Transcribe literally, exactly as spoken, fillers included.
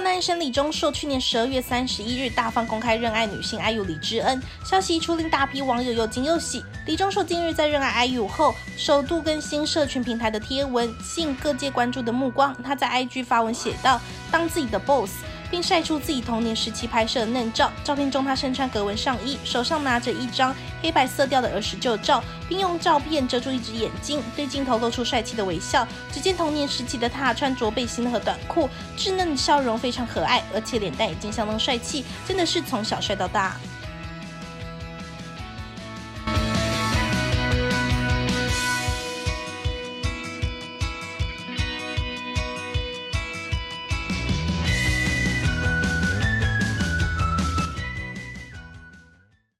男神李钟硕去年十二月三十一日大方公开认爱女星 I U 李知恩，消息一出令大批网友又惊又喜。李钟硕近日在认爱 I U 后，首度更新社群平台的贴文，吸引各界关注的目光。他在 I G 发文写道：“当自己的 boss。”并晒出自己童年时期拍摄的嫩照，照片中他身穿格纹上衣，手上拿着一张黑白色调的儿时旧照，并用照片遮住一只眼睛，对镜头露出帅气的微笑。只见童年时期的他穿着背心和短裤，稚嫩的笑容非常可爱，而且脸蛋已经相当帅气，真的是从小帅到大。